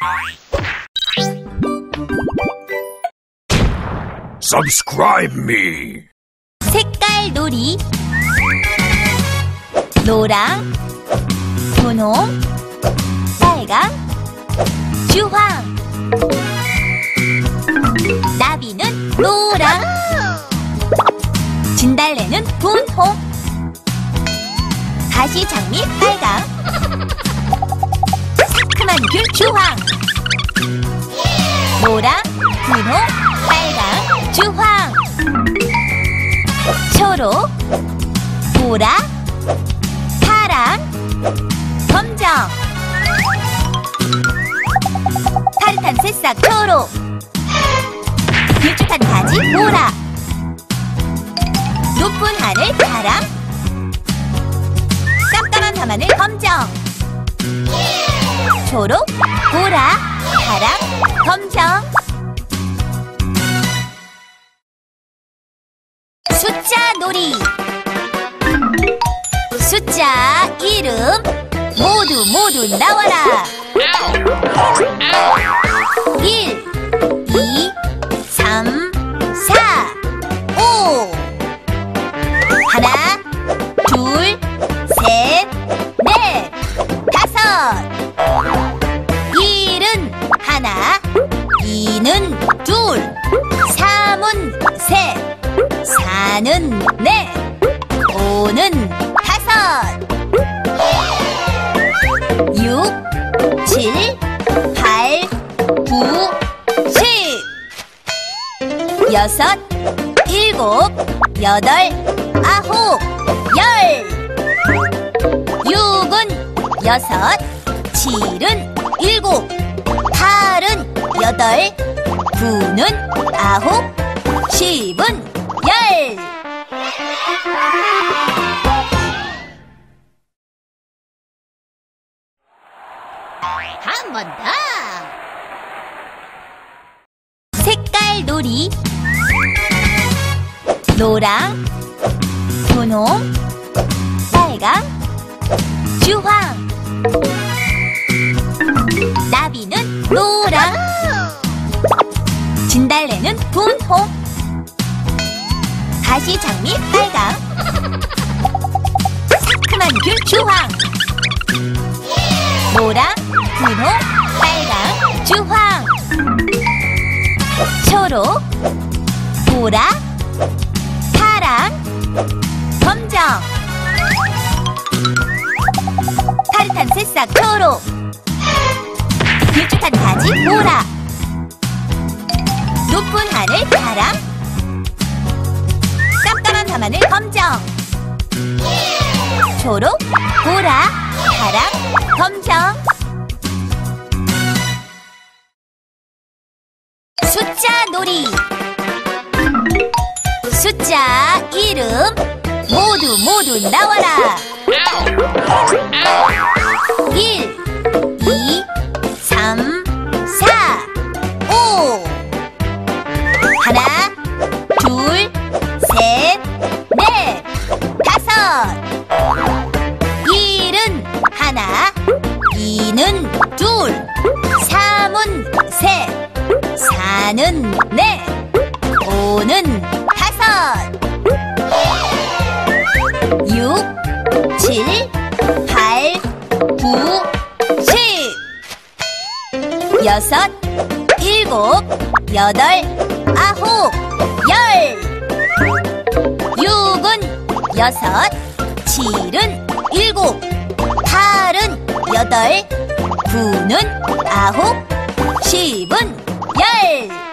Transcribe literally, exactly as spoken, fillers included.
Subscribe me. 색깔 놀이. 노랑, 분홍, 빨강, 주황. 나비는 노랑, 진달래는 분홍, 가시장미 빨강, 상큼한 귤 주황. 노랑, 분홍, 빨강, 주황. 초록, 보라, 파랑, 검정. 파릇한 새싹 초록, 길쭉한 가지 보라, 높은 하늘 파랑, 깜깜한 밤하늘 검정. 초록, 보라, 파랑, 검정. 숫자 놀이. 숫자 이름 모두 모두 나와라. 일, 이, 삼, 사, 오. 하나, 둘, 셋, 넷, 다섯. 일은 하나, 이는 둘, 삼은 셋, 사는 넷, 오는 다섯. 육, 칠, 팔, 구, 십. 여섯, 일곱, 여덟, 아홉, 열. 육은 여섯, 칠은 일곱, 팔은 여덟, 구는 아홉, 십은 열. 한 번 더. 색깔 놀이. 노랑, 분홍, 빨강, 주황. 나비는 노랑, 진달래는 분홍, 가시장미 빨강, 상큼한 귤 주황. 노랑, 분홍, 빨강, 주황. 초록, 보라, 파랑, 검정. 파릇한 새싹 초록, 길쭉한 가지 보라, 높은 하늘 파랑, 깜깜한 밤하늘 검정. 초록, 보라, 파랑, 검정. 숫자 놀이. 숫자 이름 모두 모두 나와라. 일, 이, 삼, 사, 오. 하나, 둘, 셋, 넷, 다섯. 일은 하나, 이는 둘, 삼은 셋, 사는 넷, 오는 다섯. 육, 칠, 팔, 구, 십. 여섯, 일곱, 여덟, 아홉, 열. 육은 여섯, 칠은 일곱, 팔은 여덟, 구는 아홉, 십은 열.